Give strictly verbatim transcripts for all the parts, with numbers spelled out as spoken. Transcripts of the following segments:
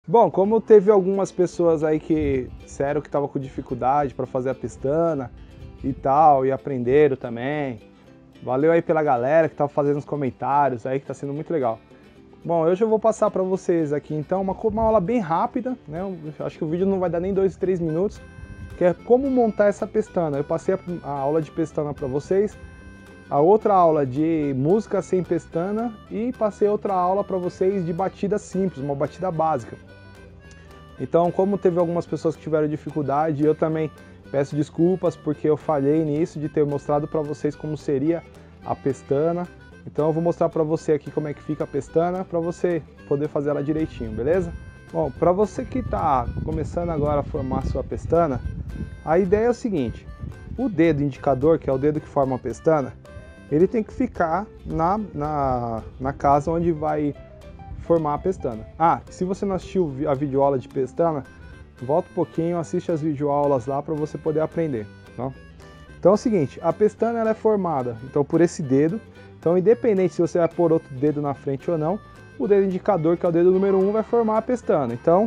Bom, como teve algumas pessoas aí que disseram que estavam com dificuldade para fazer a pestana e tal, e aprenderam também. Valeu aí pela galera que estava fazendo os comentários aí, que está sendo muito legal. Bom, hoje eu vou passar para vocês aqui então uma, uma aula bem rápida, né? Eu acho que o vídeo não vai dar nem dois, três minutos, que é como montar essa pestana. Eu passei a, a aula de pestana para vocês, a outra aula de música sem pestana e passei outra aula para vocês de batida simples, uma batida básica. Então, como teve algumas pessoas que tiveram dificuldade, eu também peço desculpas porque eu falhei nisso de ter mostrado para vocês como seria a pestana. Então eu vou mostrar para você aqui como é que fica a pestana, para você poder fazer ela direitinho, beleza? Bom, para você que está começando agora a formar a sua pestana, a ideia é o seguinte: o dedo indicador, que é o dedo que forma a pestana, ele tem que ficar na, na, na casa onde vai formar a pestana. Ah, se você não assistiu a videoaula de pestana, volta um pouquinho, assiste as videoaulas lá para você poder aprender, tá? Então é o seguinte, a pestana ela é formada então por esse dedo. Então, independente se você vai pôr outro dedo na frente ou não, o dedo indicador, que é o dedo número um, vai formar a pestana. Então,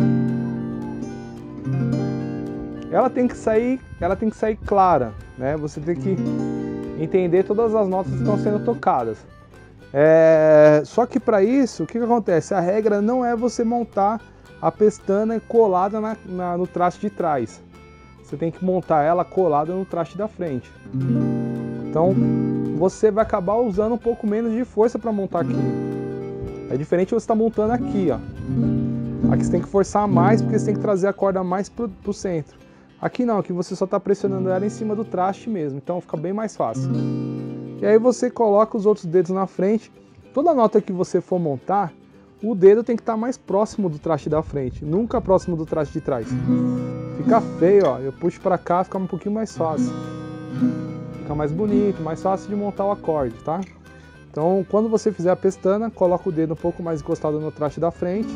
ela tem que sair, ela tem que sair clara, né? Você tem que entender todas as notas que estão sendo tocadas. É... Só que para isso, o que, que acontece? A regra não é você montar a pestana colada na, na, no traste de trás. Você tem que montar ela colada no traste da frente. Então, você vai acabar usando um pouco menos de força para montar aqui. É diferente você estar montando aqui, ó. Aqui você tem que forçar mais porque você tem que trazer a corda mais pro, pro centro. Aqui não, aqui você só está pressionando ela em cima do traste mesmo, então fica bem mais fácil. E aí você coloca os outros dedos na frente. Toda nota que você for montar, o dedo tem que estar mais próximo do traste da frente, nunca próximo do traste de trás. Fica feio, ó. Eu puxo para cá, fica um pouquinho mais fácil. Fica mais bonito, mais fácil de montar o acorde, tá? Então, quando você fizer a pestana, coloca o dedo um pouco mais encostado no traste da frente.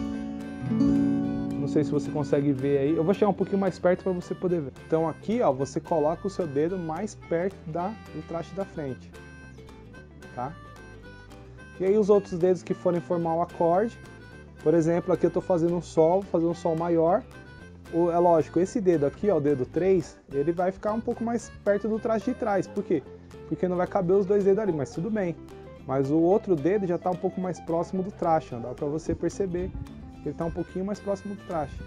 Não sei se você consegue ver aí. Eu vou chegar um pouquinho mais perto para você poder ver. Então aqui, ó, você coloca o seu dedo mais perto da, do traste da frente, tá? E aí os outros dedos que forem formar o acorde, por exemplo, aqui eu estou fazendo um sol, vou fazer um sol maior. O, é lógico, esse dedo aqui, ó, o dedo três, ele vai ficar um pouco mais perto do traste de trás. Por quê? Porque não vai caber os dois dedos ali, mas tudo bem. Mas o outro dedo já está um pouco mais próximo do traste, ó, dá para você perceber que ele está um pouquinho mais próximo do traste.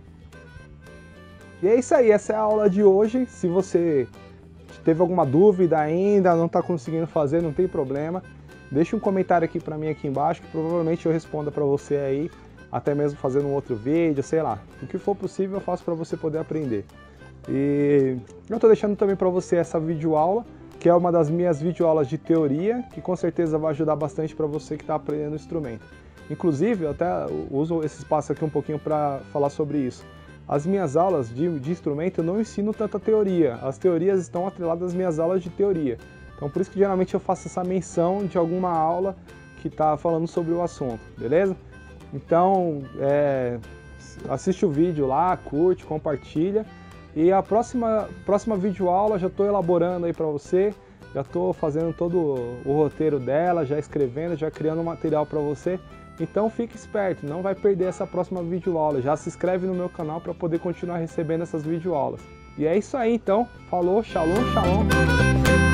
E é isso aí, essa é a aula de hoje. Se você teve alguma dúvida ainda, não está conseguindo fazer, não tem problema. Deixa um comentário aqui para mim aqui embaixo, que provavelmente eu responda para você aí. Até mesmo fazendo um outro vídeo, sei lá. O que for possível eu faço para você poder aprender. E eu estou deixando também para você essa videoaula, que é uma das minhas videoaulas de teoria, que com certeza vai ajudar bastante para você que está aprendendo o instrumento. Inclusive, eu até uso esse espaço aqui um pouquinho para falar sobre isso. As minhas aulas de, de instrumento eu não ensino tanta teoria. As teorias estão atreladas às minhas aulas de teoria. Então por isso que geralmente eu faço essa menção de alguma aula que está falando sobre o assunto, beleza? Então, é, assiste o vídeo lá, curte, compartilha. E a próxima, próxima videoaula já estou elaborando aí para você. Já estou fazendo todo o roteiro dela, já escrevendo, já criando material para você. Então fique esperto, não vai perder essa próxima videoaula. Já se inscreve no meu canal para poder continuar recebendo essas videoaulas. E é isso aí então. Falou, shalom, shalom.